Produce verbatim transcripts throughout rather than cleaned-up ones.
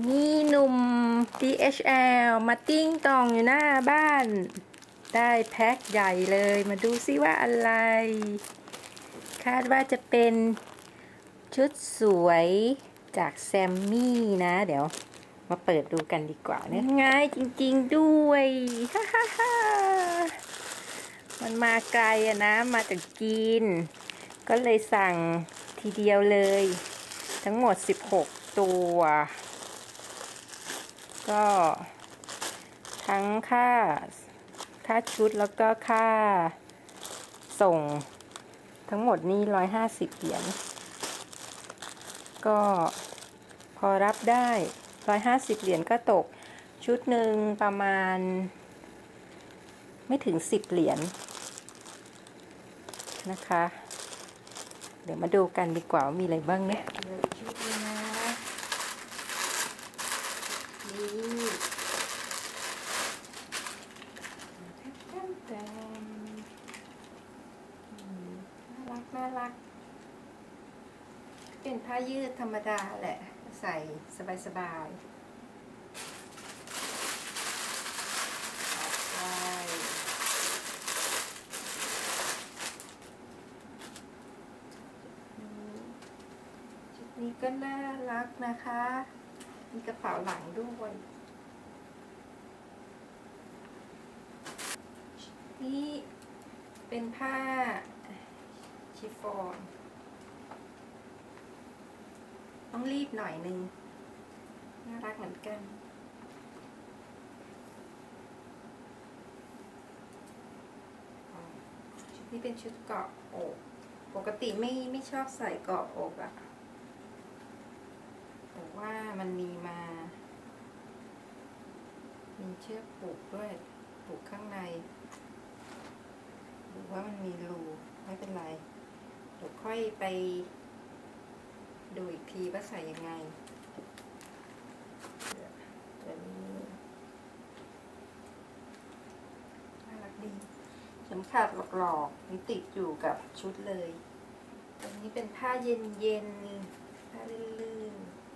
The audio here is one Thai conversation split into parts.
นี่หนุ่ม ดี เอช แอล มาติ้งตองอยู่หน้าบ้านได้แพ็คใหญ่เลยมาดูซิว่าอะไรคาดว่าจะเป็นชุดสวยจากแซมมี่นะเดี๋ยวมาเปิดดูกันดีกว่าเนี่ยง่ายจริงๆด้วยฮ่าฮ่าฮ่ามันมาไกลอะนะมาจากจีนก็เลยสั่งทีเดียวเลยทั้งหมดสิบหกตัวก็ทั้งค่าค่าชุดแล้วก็ค่าส่งทั้งหมดนี่ร้อยห้าสิบเหรียญก็พอรับได้ร้อยห้าสิบเหรียญก็ตกชุดหนึ่งประมาณไม่ถึงสิบเหรียญนะคะเดี๋ยวมาดูกันดีกว่ามีอะไรบ้างเนี่ยชุดนี้นะนี่น่ารักน่ารักเป็นผ้ายืดธรรมดาแหละใส่สบายๆชุดนี้ก็น่ารักนะคะมีกระเป๋าหลังด้วยนี่เป็นผ้าชิฟฟ่อนต้องรีบหน่อยนึงน่ารักเหมือนกันชุดนี้เป็นชุดเกาะอกปกติไม่ไม่ชอบใส่เกาะอกอะแต่ว่ามันมีมามีเชือกผูกด้วยผูกข้างในหรือว่ามันมีรูไม่เป็นไรเดี๋ยวค่อยไปดูอีกทีว่าใส่ยังไงตัวนี้น่ารักดีเข็มขัดหลอกๆมันติดอยู่กับชุดเลยตัวนี้เป็นผ้าเย็นๆผ้าลื่น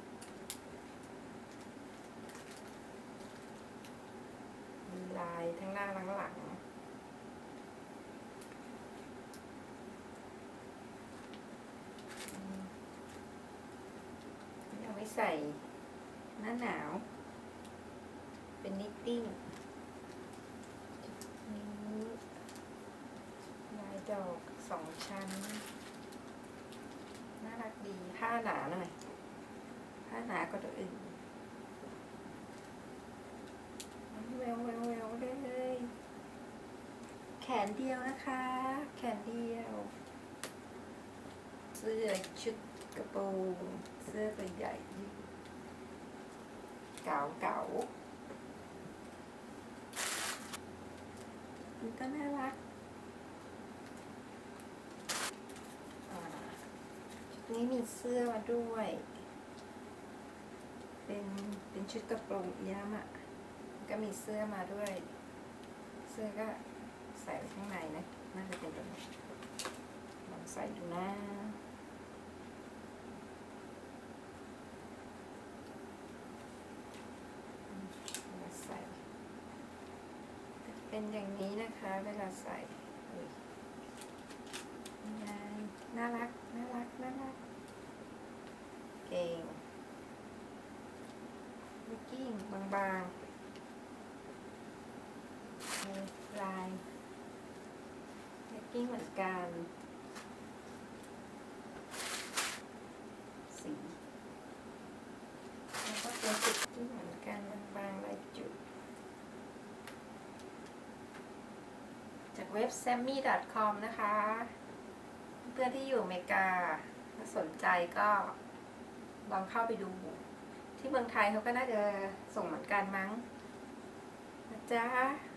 ๆมีลายทั้งหน้าทั้งหลังใส่หน้าหนาวเป็นนิตติ้งนี้ลายดอกสองชั้นน่ารักดีผ้าหนาหน่อยผ้าหนากว่าตัวอื่นแววแววแววได้เลยแขนเดียวนะคะแขนเดียวเสื้อชุดกระโปรงเสื้อตัวใหญ่เก๋าเก๋ามันก็น่ารักชุดนี้มีเสื้อมาด้วยเป็นเป็นชุดกระโปรงเอี้ยมอ่ะก็มีเสื้อมาด้วยเสื้อก็ใส่ข้างในนะน่าจะเป็นแบบนี้ลองใส่ดูนะเป็นอย่างนี้นะคะเวลาใส่น่ารักน่ารักน่ารักเก่งลิกกิ้งบางๆลายลิกกิ้งเหมือนกันสีแล้วก็เป็นลิกกิ้งเหมือนกันบางๆลายจุดจากเว็บ แซมมี่ ดอท คอม นะคะ เพื่อนที่อยู่อเมริกาถ้าสนใจก็ลองเข้าไปดูที่เมืองไทยเขาก็น่าจะส่งเหมือนกันมั้งนะจ๊ะ